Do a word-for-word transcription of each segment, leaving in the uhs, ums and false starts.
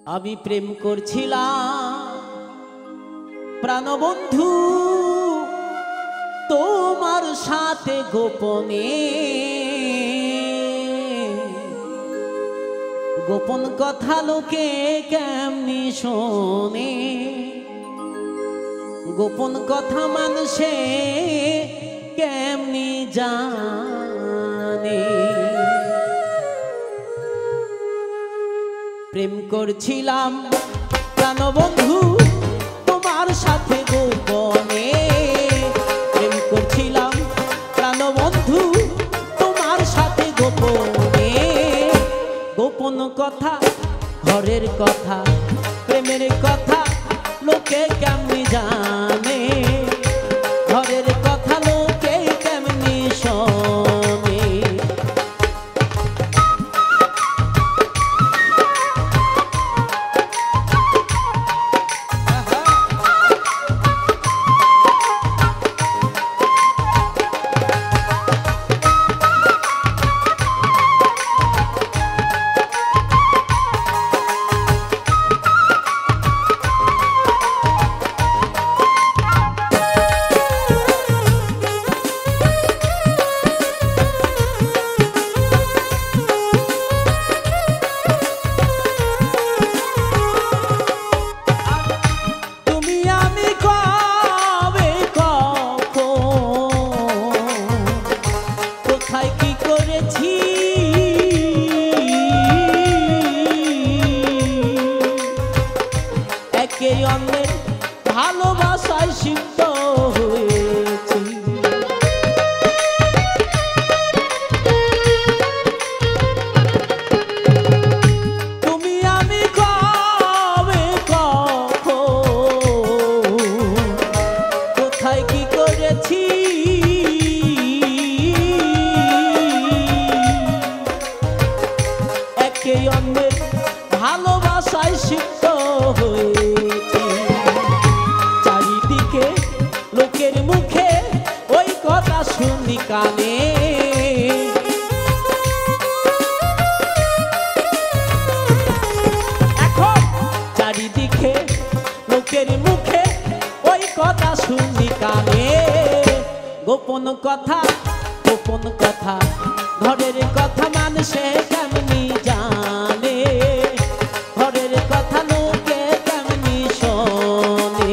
আমি প্রেম করছিলাম প্রাণবন্ধু তোমার সাথে গোপনে, গোপন কথা লোকে কেমনি শোনে, গোপন কথা মানুষে কেমনি জানে। প্রেম করছিলাম প্রাণবন্ধু তোমার সাথে গোপনে, প্রেম করছিলাম প্রাণবন্ধু তোমার সাথে গোপনে, গোপন কথা ঘরের কথা প্রেমের কথা লোকে কেমনি জানে, ঘরের কথা লোকে কেমনি শোনে। ভালোবাসায় সিদ্ধ হয়েছি, তুমি আমি কবে কখন কোথায় কি করেছি, একে অন্যের ভালোবাসায় সিদ্ধ হয়েছি। লোকের মুখে ওই কথা শুনি কানে, এখন চারিদিকে লোকের মুখে ওই কথা শুনি কানে, গোপন কথা গোপন কথা ঘরের কথা মানুষে কেমনি জানে, ঘরের কথা লোকে কেমনি শোনে।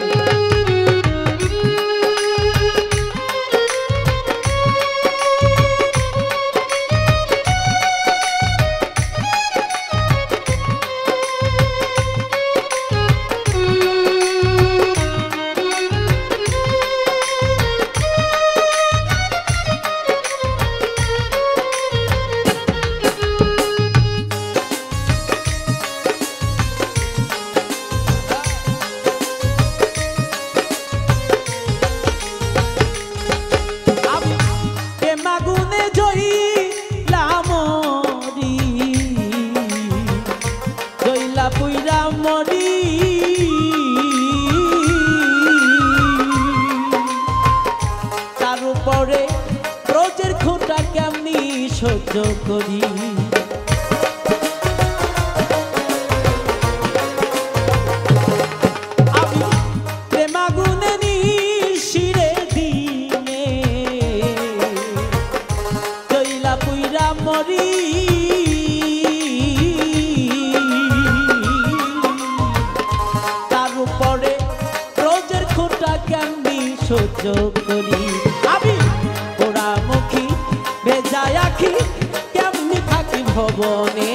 তার উপরে রোজের খোঁটা কেমনি সহ্য করি, আমি প্রেমাগুনে নিশিরে দিনে জইলা পুইরা মরি, তার উপরে রোজের খোঁটা কেমনি সহ্য করি, আমি পোড়া মুখী ভেজা আখি কেমনি থাকি ভবনে,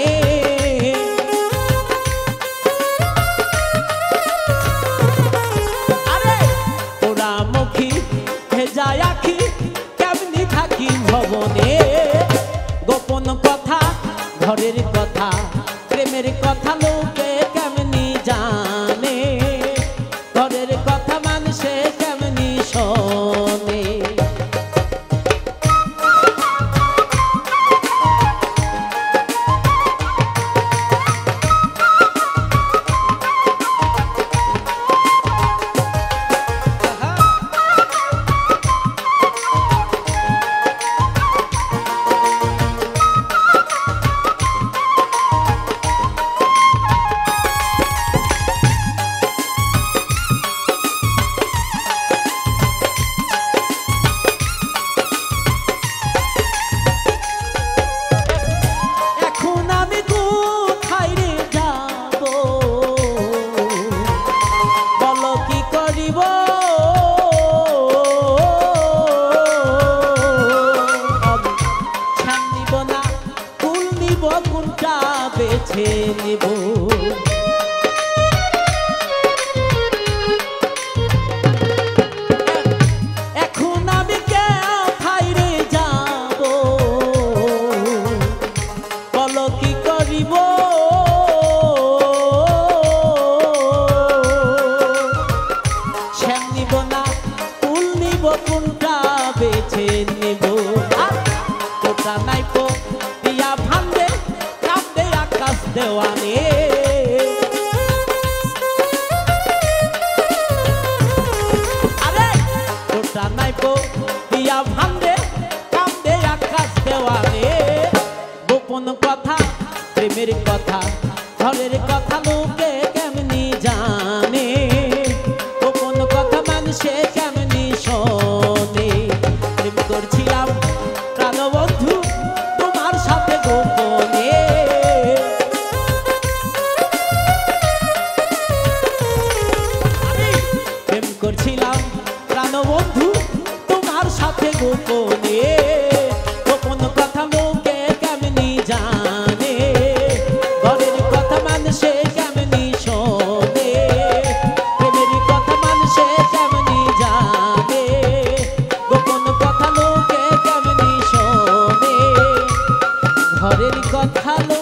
আরে পোড়া মুখী ভেজা আখি কেমনি থাকি ভবনে, গোপন কথা ঘরের কথা প্রেমের কথা লোকে কেমনি জানে, ঘরের কথা মানুষে কেমনি শোনে। নেব। এখন আমি কোথায় রে যাব, বলো কি করিব, শ্যাম নিব না ফুল নিব, কোনটা বেছে নেব। কোটা নাইপো দিয়া ভান্দে কাঁদে আকাশ দেওয়ানে, আরে কোটা নাইপো দিয়া ভান্দে কাঁদে আকাশ দেওয়ানে। গোপন কথা প্রেমের কথা ঘরের কথা লোকে কেমনি জানে, গোপন কথা মানুষে কেমনি শোনে। প্রেম করছিলাম প্রাণবন্ধু তোমার সাথে গোপনে, প্রেম করছিলাম প্রাণবন্ধু তোমার সাথে গোপনে। গোপন কথা লোকে কেমনি জানে, ঘরের কথা মানুষে কেমনি শোনে, প্রেমের কথা মানুষে কেমনি জানে, গোপন কথা লোকে কেমনি শোনে, ঘরের কথা।